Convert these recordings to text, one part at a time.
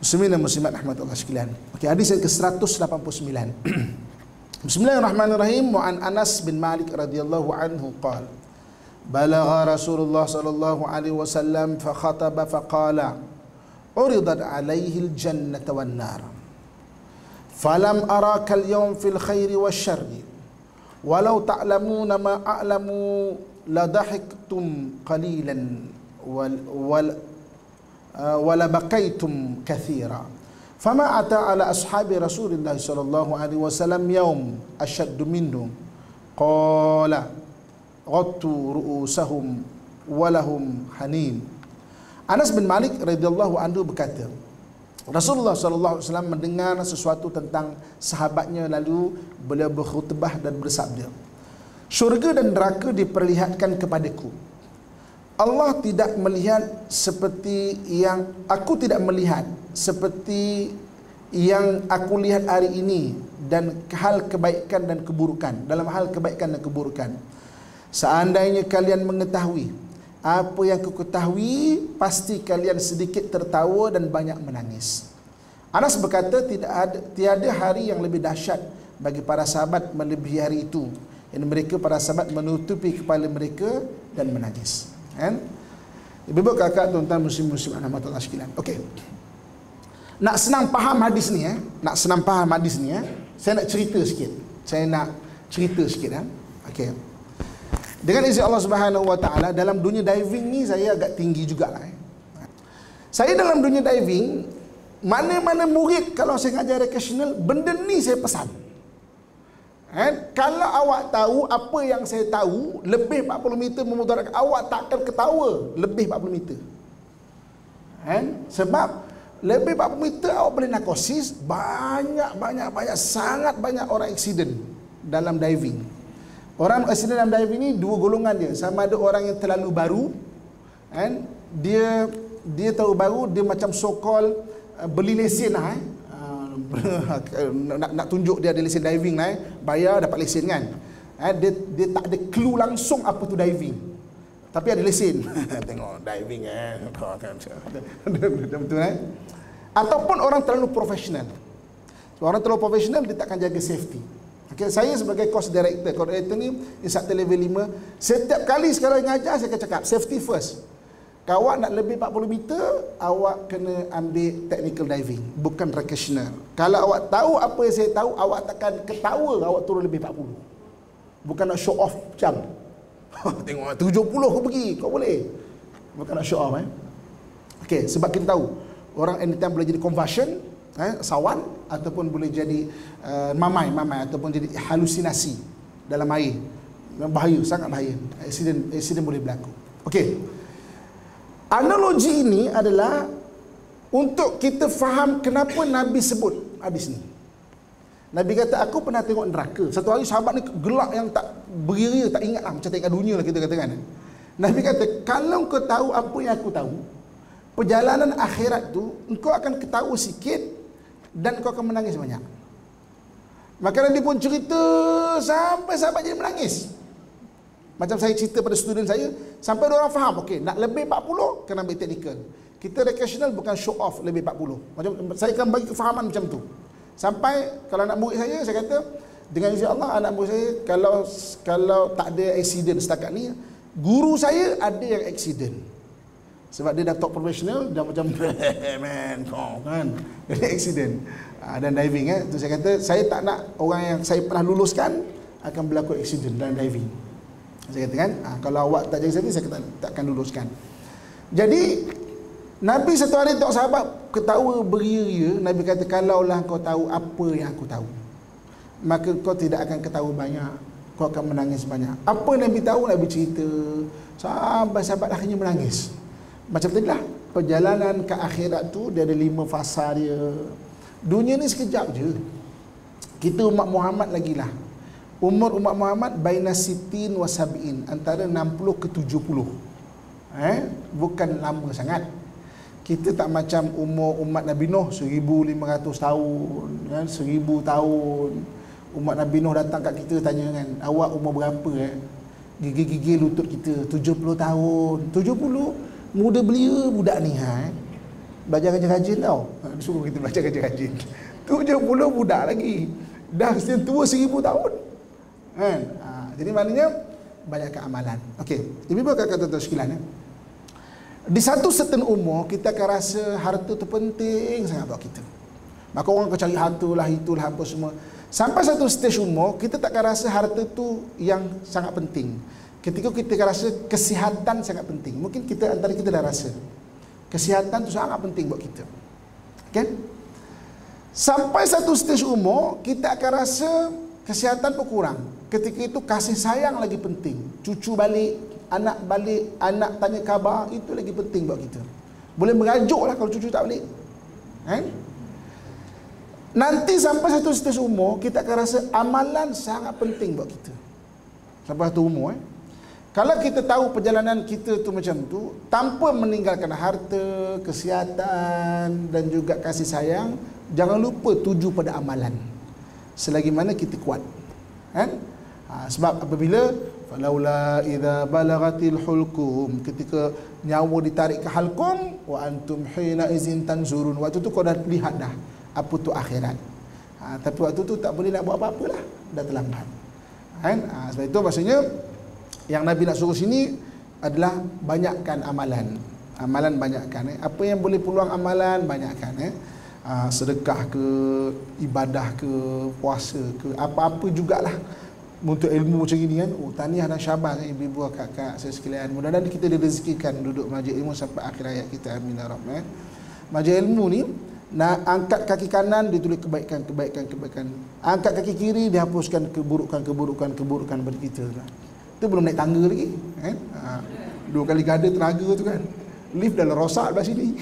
Muslimin dan muslimat rahmatullah sekalian. Okey, hadis yang ke-189. Bismillahirrahmanirrahim. Wa an Anas bin Malik radhiyallahu anhu qala balagha Rasulullah sallallahu alaihi wasallam fa khataba fa qala uridat alaihi al-jannata wan nar falam araka al-yawm fil khairi wasyarri walau ta'lamuna ma a'lamu la dahiktum qalilan wala baqaitum kathira fama ata ala ashabi Rasulillah sallallahu alaihi wasallam yawm ashaddu minhu qala ghattu ru'usahum walahum hanin. Anas bin Malik radhiyallahu anhu berkata, Rasulullah sallallahu alaihi wasallam mendengar sesuatu tentang sahabatnya, lalu beliau berkhutbah dan bersabda, syurga dan neraka diperlihatkan kepadaku. Allah tidak melihat seperti yang aku tidak melihat, seperti yang aku lihat hari ini, dan hal kebaikan dan keburukan, dalam hal kebaikan dan keburukan. Seandainya kalian mengetahui apa yang aku ketahui, pasti kalian sedikit tertawa dan banyak menangis. Anas berkata, tiada hari yang lebih dahsyat bagi para sahabat melebihi hari itu, yang mereka para sahabat menutupi kepala mereka dan menangis. Kan? Ibu-ibu, kakak, tuan-tuan, muslim-muslim rahmatullah sekalian. Okey. Nak senang faham hadis ni, saya nak cerita sikit. Okey. Dengan izin Allah Subhanahu wa taala, dalam dunia diving ni saya agak tinggi jugalah. Saya dalam dunia diving, mana-mana murid kalau saya ngajar recreational, benda ni saya pesan. Kalau awak tahu apa yang saya tahu, lebih 40 meter memudaratkan, awak takkan ketawa lebih 40 meter. Sebab lebih 40 meter awak boleh narkosis, banyak, sangat banyak orang aksiden dalam diving. Orang aksiden dalam diving ni dua golongan dia. Sama ada orang yang terlalu baru, dia terlalu baru, dia macam so called beli lesen lah, nak tunjuk dia ada lesen diving lah, bayar dapat lesen kan. Dia tak ada clue langsung apa tu diving, tapi ada lesen. Tengok diving betul Ataupun orang terlalu profesional. Orang terlalu profesional, dia takkan jaga safety. Okay, saya sebagai course director ni instructor level 5, setiap kali sekarang ngajar saya akan cakap safety first. Kalau awak nak lebih 40 meter, awak kena ambil technical diving, bukan recreational. Kalau awak tahu apa yang saya tahu, awak takkan ketawa awak turun lebih 40. Bukan nak show off jump. Tengok 70 kau pergi, kau boleh. Bukan nak show off. Okay, sebab kita tahu orang anytime boleh jadi conversion, sawan, ataupun boleh jadi mamai ataupun jadi halusinasi dalam air. Bahaya, sangat bahaya. Aksiden boleh berlaku. Okey. Analogi ini adalah untuk kita faham kenapa Nabi sebut hadis ni. Nabi kata, aku pernah tengok neraka. Satu hari sahabat ni gelak yang tak beria, tak ingat lah, macam tengok dunia lah kita katakan. Nabi kata, kalau kau tahu apa yang aku tahu, perjalanan akhirat tu engkau akan ketawa sikit dan kau akan menangis banyak. Maka Nabi pun cerita sampai sahabat jadi menangis. Macam saya cerita pada student saya, sampai orang faham, okey, nak lebih 40 kena ambil technical. Kita recreational bukan show off lebih 40. Macam saya akan bagi kefahaman macam tu. Sampai kalau anak murid saya kata, dengan izin Allah, anak murid saya kalau tak ada accident setakat ni, guru saya ada yang accident. Sebab dia dah top professional, dah macam man, kan, jadi accident dan diving. Tu saya kata, saya tak nak orang yang saya pernah luluskan akan berlaku accident dalam diving. Saya kata kan, kalau awak tak jaga safety, saya tak akan luluskan. Jadi Nabi satu hari tengok sahabat ketawa beria-ria. Nabi kata, kalaulah kau tahu apa yang aku tahu, maka kau tidak akan ketawa banyak, kau akan menangis banyak. Apa Nabi tahu, Nabi cerita, sahabat-sahabat akhirnya menangis. Macam tadi lah, perjalanan ke akhirat tu dia ada 5 fasa dia. Dunia ni sekejap je. Kita umat Muhammad lagi lah, umur umat Muhammad baina sitin wa sab'in, antara 60 ke 70. Bukan lama sangat. Kita tak macam umur umat Nabi Nuh 1500 tahun, 1000 tahun. Umat Nabi Nuh datang kat kita tanya kan, awak umur berapa? Gigi-gigi lutut kita 70 tahun. 70 muda belia budak ni. belajar rajin-rajin tau. Disuruh kita belajar rajin-rajin. 70 budak lagi. Dah tua 1000 tahun. Kan? Jadi maknanya banyak amalan. Okey, ibu-ibu kata sekalian ya. Di satu certain umur kita akan rasa harta tu penting sangat buat kita. Maka orang akan cari harta lah, itulah apa semua. Sampai satu stage umur kita tak akan rasa harta tu yang sangat penting. Ketika kita akan rasa kesihatan sangat penting. Mungkin kita antara kita dah rasa kesihatan tu sangat penting buat kita. Kan? Sampai satu stage umur kita akan rasa kesihatan pun kurang. Ketika itu kasih sayang lagi penting. Cucu balik, anak tanya khabar, itu lagi penting buat kita. Boleh merajuk lah kalau cucu tak balik. Kan? Nanti sampai satu stage umur kita akan rasa amalan sangat penting buat kita. Sampai satu umur Kalau kita tahu perjalanan kita tu macam tu, tanpa meninggalkan harta, kesihatan dan juga kasih sayang, jangan lupa tuju pada amalan selagi mana kita kuat. Kan? Sebab apabila falaula idza balagatil hulqum, ketika nyawa ditarik ke halqum, wa antum hina izin tanzurun, waktu tu kau dah lihat dah apa tu akhirat. Tapi waktu tu tak boleh nak buat apa-apa lah, dah terlambat. Kan? Sebab itu maksudnya yang Nabi nak suruh sini adalah banyakkan amalan. Amalan banyakkan. Apa yang boleh peluang amalan, banyakkan. Sedekah ke, ibadah ke, puasa ke, apa-apa jugalah untuk ilmu macam ini kan. Tahniah dan syabas ibu-ibu, kakak saya sekalian. Mudah-mudahan kita direzekikan duduk majlis ilmu sampai akhir hayat kita. Amin ya rabbal alamin. Majlis ilmu ni, nak angkat kaki kanan ditulis kebaikan. Angkat kaki kiri dihapuskan keburukan bagi kita. Itu belum naik tangga lagi kan? 2 kali gada tenaga tu kan. Lift dah rosak dah sini.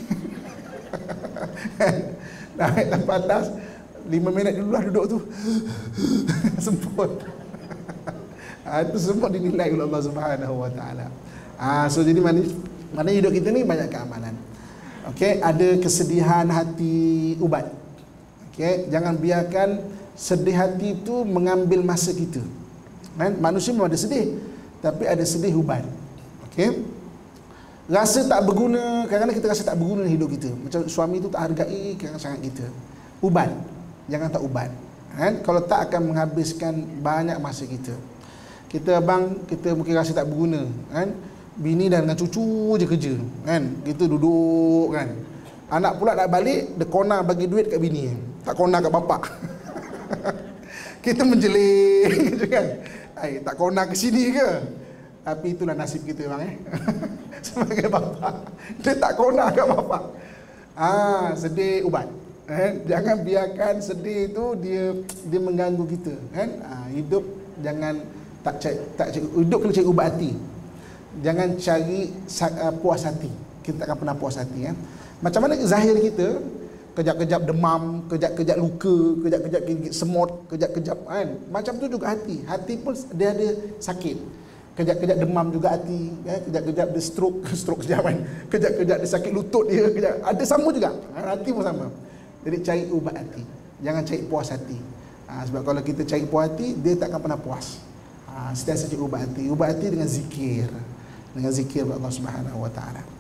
Naik sampai atas 5 minit dulu lah duduk tu. Semput. Itu semua dinilai oleh Allah Subhanahu Wa Taala. So jadi mana hidup kita ni banyak keamanan. Okey, ada kesedihan hati, ubat. Okey, jangan biarkan sedih hati itu mengambil masa kita. Kan? Manusia memang ada sedih, tapi ada sedih ubat. Okey. Rasa tak berguna, kadang-kadang kita rasa tak berguna hidup kita. Macam suami tu tak hargai sangat kita. Ubat. Jangan tak ubat. Kan? Kalau tak akan menghabiskan banyak masa kita. Kita mungkin rasa tak berguna, kan? Bini dan dengan cucu je kerja, kan? Kita duduk, kan? Anak pula nak balik, dia kona bagi duit kat bini, tak kona kat bapak. Kita menjeling gitu kan. Tak kona ke sini ke? Tapi itulah nasib kita bang sebagai bapa. Dia tak kona kat bapa. Sedih ubat. Jangan biarkan sedih itu dia mengganggu kita, kan? Hidup jangan tak cari, hidup kena cari ubat hati. Jangan cari puas hati. Kita tak akan pernah puas hati, kan? Macam mana zahir kita, kejap-kejap demam, kejap-kejap luka, kejap-kejap gigit semut, kejap-kejap kan. Macam tu juga hati. Hati pun dia ada sakit. Kejap-kejap demam juga hati, kan? Kejap-kejap dia stroke kejap kan. Kejap-kejap dia sakit lutut dia, kejap. Ada sama juga. Hati pun sama. Jadi cari ubat hati. Jangan cari puas hati. Sebab kalau kita cari puas hati, dia tak akan pernah puas. Sentiasa cari ubat hati. Ubat hati dengan zikir. Dengan zikir Allah Subhanahu Wa Taala.